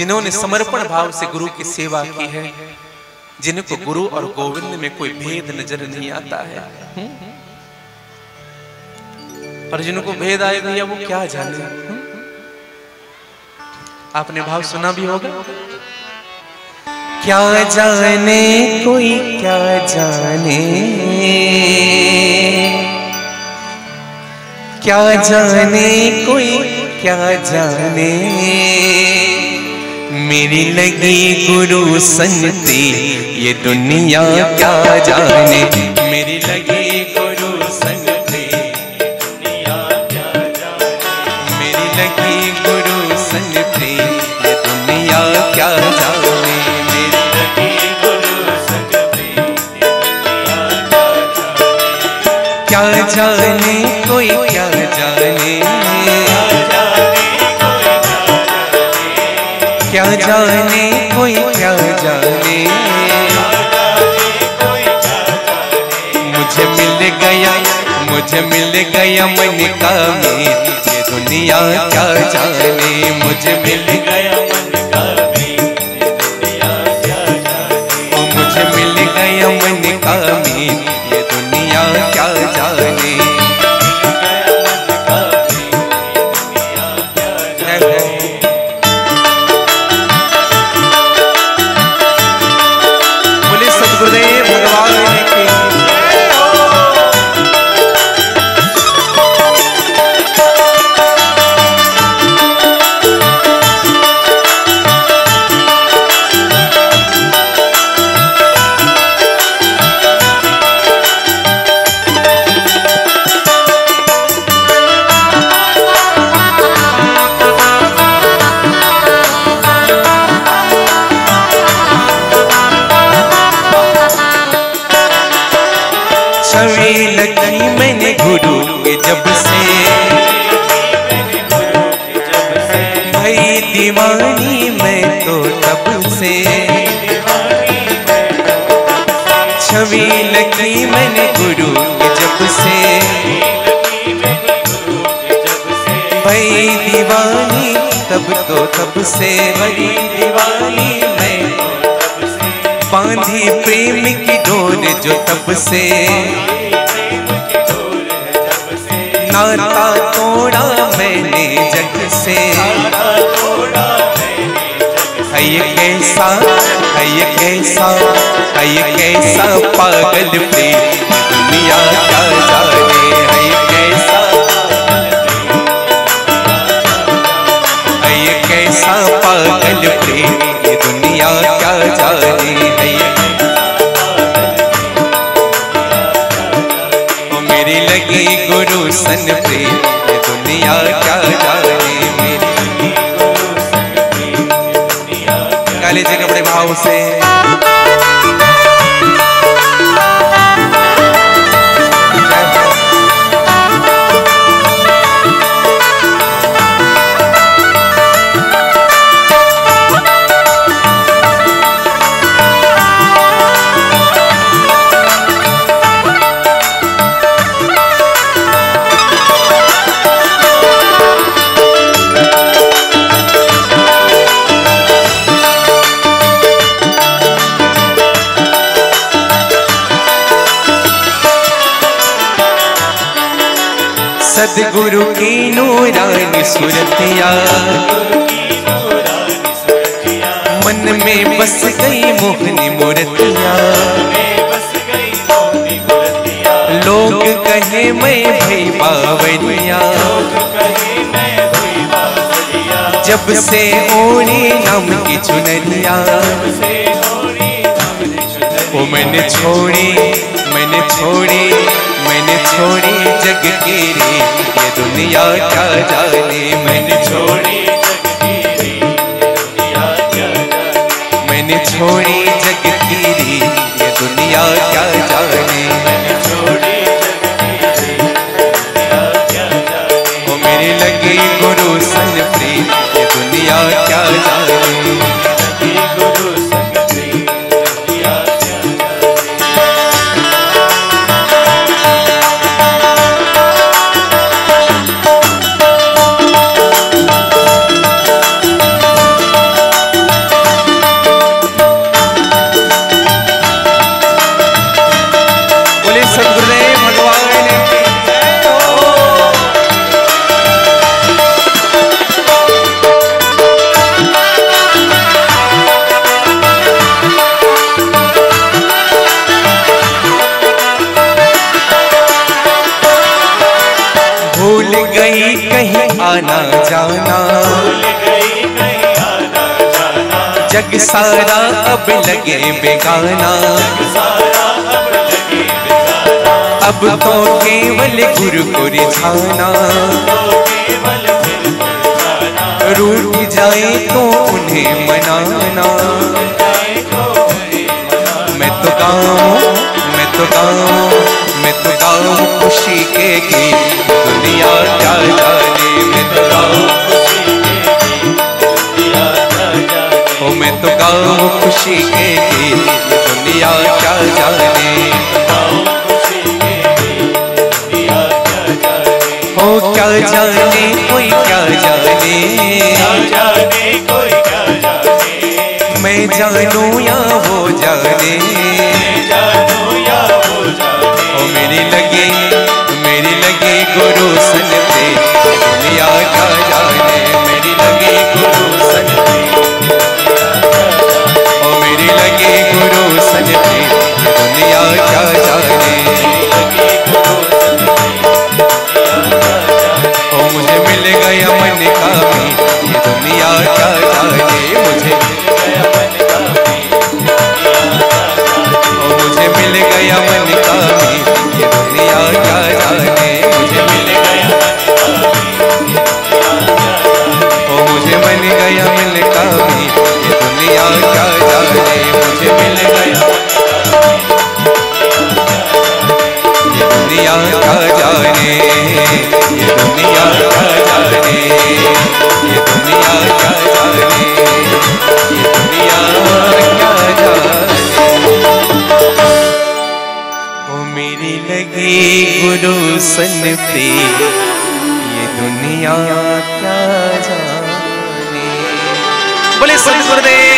जिन्होंने समर्पण भाव से गुरु की सेवा की है, जिनको गुरु और गोविंद में कोई भेद नजर नहीं आता है, और जिनको भेद आए भैया वो क्या जाने। आपने भाव सुना भी होगा, क्या जाने कोई क्या जाने, क्या जाने कोई क्या जाने, मेरी लगी गुरु संगति ये दुनिया क्या जाने, मेरी लगी गुरु संगति ये दुनिया क्या जाने, मेरी लगी गुरु संगति ये दुनिया क्या जाने, मेरी लगी गुरु संगति ये दुनिया क्या जाने, क्या जाने कोई क्या जाने, क्या जाने कोई क्या जाने, मुझे मिल गया मन का मीत ये दुनिया क्या जाने, मुझे मिल गया मन का मीत ये दुनिया क्या जाने, मुझे मिल गया मन का मीत ये दुनिया क्या जाने। छवि लगी मैंने गुरु के जब से, भाई दीवानी मैं तो तब से, छवि लगी मैंने गुरु के जब से, भाई दीवानी तब से, भाई दीवानी मैं बांधी प्रेम की डोर जो तब से, नाता तोड़ा मैंने जग से, है ये कैसा है ये कैसा है ये कैसा पागल प्रेम दुनिया क्या जाने, है ये कैसा है ये कैसा पागल प्रेम ये दुनिया क्या जाने, है ये मेरी लगी गुरु सन प्रेम ये दुनिया क्या जाने, मेरी लगी गुरु सन प्रेम ये दुनिया क्या। गा लीजिएगा बड़े भाव से, सदगुरु की नूरानी सूरतिया मन में बस गई मोहनी मूर्तिया, लोग कहे मैं भई बावरिया, जब से ओढ़ी नाम की चुनरिया, वो मैंने छोड़ी जग की रीत ये दुनिया क्या जाने, मैंने छोड़ी जग की रीत ये दुनिया क्या जाने, मैंने छोड़ी जग की रीत ये दुनिया क्या जाने, मैंने छोड़ी जग की रीत ये दुनिया क्या जाने, वो मेरी लगी गुरु सन प्रीत ये दुनिया क्या जाने, लगी गुरु सन प्रीत ये दुनिया क्या जाने। जग सारा अब लगे बेगाना, अब तो केवल गुरु को रिझाना। रूठ जाए तो उन्हें मनाना। मैं तो गाऊं, मैं तो गाऊं, मैं तो गाऊं खुशी के गीत, दुनिया क्या जाने। मैं तो गाऊं खुशी के गीत, दुनिया क्या जाने। ओ मैं तो गाऊं खुशी के गीत, दुनिया क्या जाने। ओ क्या जाने कोई क्या जाने, कोई क्या जाने। मैं जानूं या वो जाने, ओ मेरी लगी गुरु सन पे, दुनिया क्या जाने। मेरी लगी गुरु सन पे, ओ मेरी लगी गुरु सन पे, दुनिया क्या जाने। ओ मुझे मिल गया मन का भी, ये दुनिया क्या जाने। मुझे मुझे मिल गया मन का भी, ये दुनिया क्या जाने। मुझे मिल गया ओ मुझे मिल गया मिल का भी, ये दुनिया क्या जाने। मुझे मिल गया ये दुनिया क्या जाने, ये दुनिया क्या जाने, ये दुनिया क्या जाने, ये दुनिया क्या जाने। मेरी लगी गुरु सन पे, ये दुनिया क्या जाने। बोले सत गुरुदेव।